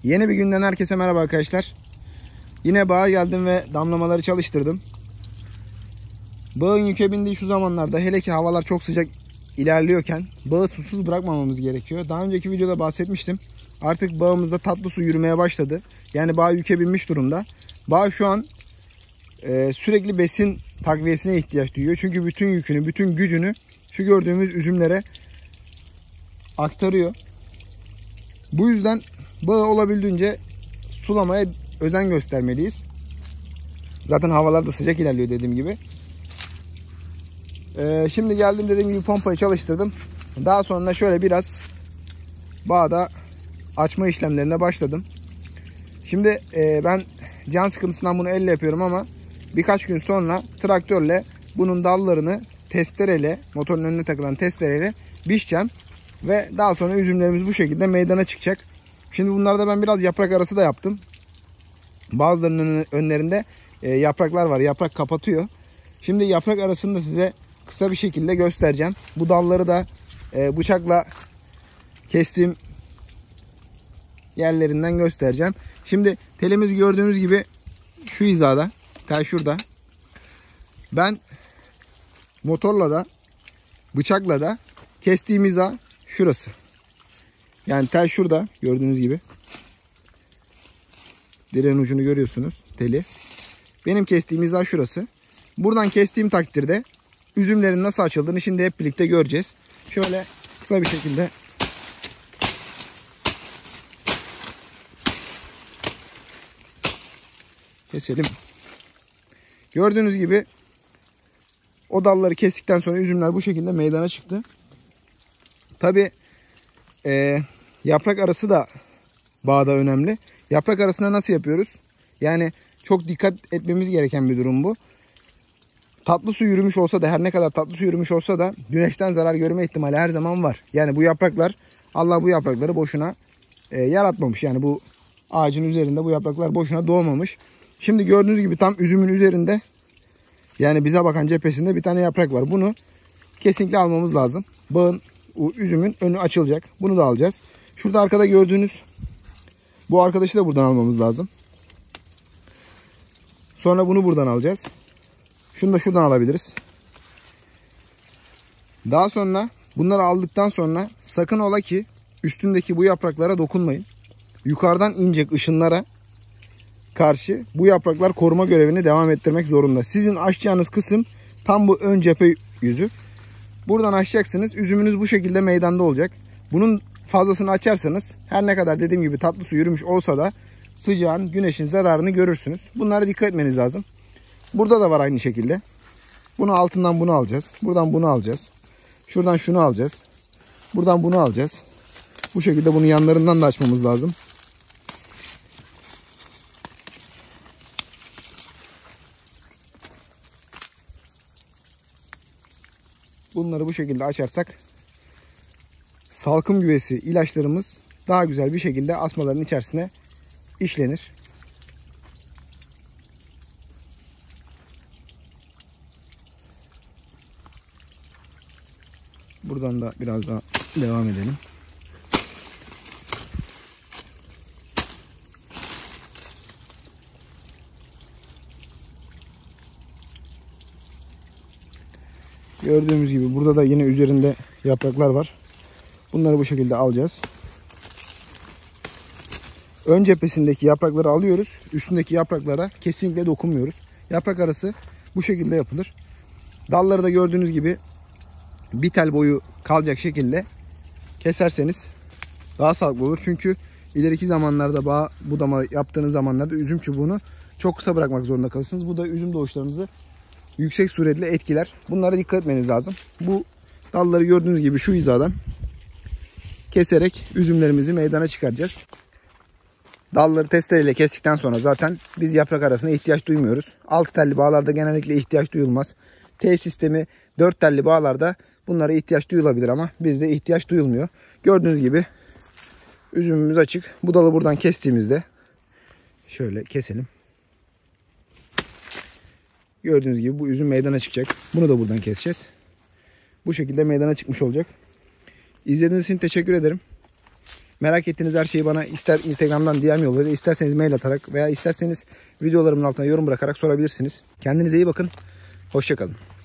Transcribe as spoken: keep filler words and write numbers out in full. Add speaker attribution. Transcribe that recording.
Speaker 1: Yeni bir günden herkese merhaba arkadaşlar. Yine bağa geldim ve damlamaları çalıştırdım. Bağın yüke bindiği şu zamanlarda, hele ki havalar çok sıcak ilerliyorken bağı susuz bırakmamamız gerekiyor. Daha önceki videoda bahsetmiştim. Artık bağımızda tatlı su yürümeye başladı. Yani bağ yüke binmiş durumda. Bağ şu an e, sürekli besin takviyesine ihtiyaç duyuyor. Çünkü bütün yükünü, bütün gücünü şu gördüğümüz üzümlere aktarıyor. Bu yüzden bağı olabildiğince sulamaya özen göstermeliyiz. Zaten havalar da sıcak ilerliyor dediğim gibi. Ee, şimdi geldim, dediğim gibi pompayı çalıştırdım. Daha sonra şöyle biraz bağda açma işlemlerine başladım. Şimdi e, ben can sıkıntısından bunu elle yapıyorum ama birkaç gün sonra traktörle bunun dallarını testereyle, motorun önüne takılan testereyle biçeceğim. Ve daha sonra üzümlerimiz bu şekilde meydana çıkacak. Şimdi bunlarda ben biraz yaprak arası da yaptım. Bazılarının önlerinde e, yapraklar var. Yaprak kapatıyor. Şimdi yaprak arasını da size kısa bir şekilde göstereceğim. Bu dalları da e, bıçakla kestiğim yerlerinden göstereceğim. Şimdi telimiz gördüğünüz gibi şu hizada. Tel şurada. Ben motorla da bıçakla da kestiğim hiza şurası. Yani tel şurada gördüğünüz gibi. Direğin ucunu görüyorsunuz, teli. Benim kestiğim hiza şurası. Buradan kestiğim takdirde üzümlerin nasıl açıldığını şimdi hep birlikte göreceğiz. Şöyle kısa bir şekilde keselim. Gördüğünüz gibi o dalları kestikten sonra üzümler bu şekilde meydana çıktı. Tabi e, yaprak arası da bağda önemli. Yaprak arasında nasıl yapıyoruz? Yani çok dikkat etmemiz gereken bir durum bu. Tatlı su yürümüş olsa da, her ne kadar tatlı su yürümüş olsa da güneşten zarar görme ihtimali her zaman var. Yani bu yapraklar, Allah bu yaprakları boşuna e, yaratmamış. Yani bu ağacın üzerinde bu yapraklar boşuna doğmamış. Şimdi gördüğünüz gibi tam üzümün üzerinde, yani bize bakan cephesinde bir tane yaprak var. Bunu kesinlikle almamız lazım. Bağın, üzümün önü açılacak. Bunu da alacağız. Şurada arkada gördüğünüz bu arkadaşı da buradan almamız lazım. Sonra bunu buradan alacağız. Şunu da şuradan alabiliriz. Daha sonra bunları aldıktan sonra sakın ola ki üstündeki bu yapraklara dokunmayın. Yukarıdan inecek ışınlara karşı bu yapraklar koruma görevini devam ettirmek zorunda. Sizin açacağınız kısım tam bu ön cephe yüzü. Buradan açacaksınız. Üzümünüz bu şekilde meydanda olacak. Bunun fazlasını açarsanız her ne kadar dediğim gibi tatlı su yürümüş olsa da sıcağın, güneşin zararını görürsünüz. Bunlara dikkat etmeniz lazım. Burada da var aynı şekilde. Bunu altından bunu alacağız. Buradan bunu alacağız. Şuradan şunu alacağız. Buradan bunu alacağız. Bu şekilde bunun yanlarından da açmamız lazım. Bunları bu şekilde açarsak salkım güvesi ilaçlarımız daha güzel bir şekilde asmaların içerisine işlenir. Buradan da biraz daha devam edelim. Gördüğümüz gibi burada da yine üzerinde yapraklar var. Bunları bu şekilde alacağız. Ön cephesindeki yaprakları alıyoruz. Üstündeki yapraklara kesinlikle dokunmuyoruz. Yaprak arası bu şekilde yapılır. Dalları da gördüğünüz gibi bir tel boyu kalacak şekilde keserseniz daha sağlıklı olur. Çünkü ileriki zamanlarda bağ budama yaptığınız zamanlarda üzüm çubuğunu çok kısa bırakmak zorunda kalırsınız. Bu da üzüm doğuşlarınızı yüksek suretle etkiler. Bunlara dikkat etmeniz lazım. Bu dalları gördüğünüz gibi şu hizadan keserek üzümlerimizi meydana çıkaracağız. Dalları testereyle kestikten sonra zaten biz yaprak arasına ihtiyaç duymuyoruz. Altı telli bağlarda genellikle ihtiyaç duyulmaz. T sistemi dört telli bağlarda bunlara ihtiyaç duyulabilir ama bizde ihtiyaç duyulmuyor. Gördüğünüz gibi üzümümüz açık. Bu dalı buradan kestiğimizde şöyle keselim. Gördüğünüz gibi bu üzüm meydana çıkacak. Bunu da buradan keseceğiz. Bu şekilde meydana çıkmış olacak. İzlediğiniz için teşekkür ederim. Merak ettiğiniz her şeyi bana ister Instagram'dan D M yoluyla, isterseniz mail atarak veya isterseniz videolarımın altına yorum bırakarak sorabilirsiniz. Kendinize iyi bakın. Hoşça kalın.